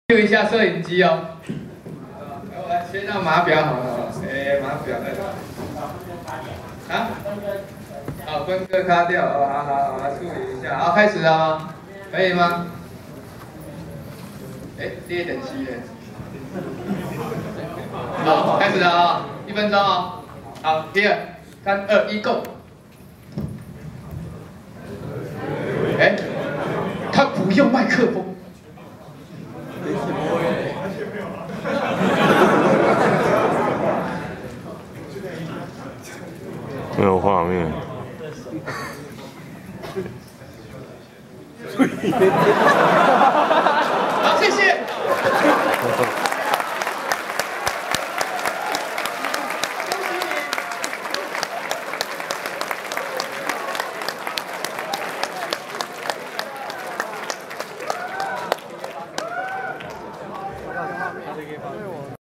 用一下摄影机哦。我来切到码表好了，码表啊？好，分割卡掉哦，好，来处理一下，好，开始了吗？可以吗？第一等息耶。好，开始了啊，1分钟哦。好，第二，3、2、1，Go。他不用麦克风。 没有画面。 好，谢谢。恭喜你。